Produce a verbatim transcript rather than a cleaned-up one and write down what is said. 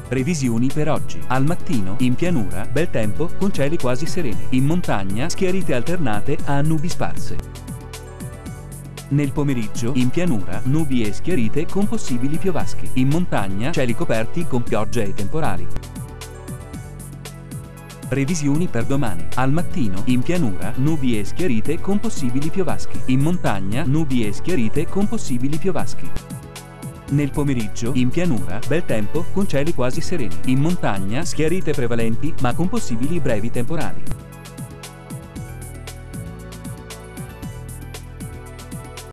Previsioni per oggi. Al mattino, in pianura, bel tempo, con cieli quasi sereni. In montagna, schiarite alternate a nubi sparse. Nel pomeriggio, in pianura, nubi e schiarite con possibili piovaschi. In montagna, cieli coperti con piogge e temporali. Previsioni per domani. Al mattino, in pianura, nubi e schiarite con possibili piovaschi. In montagna, nubi e schiarite con possibili piovaschi. Nel pomeriggio, in pianura, bel tempo, con cieli quasi sereni. In montagna, schiarite prevalenti, ma con possibili brevi temporali.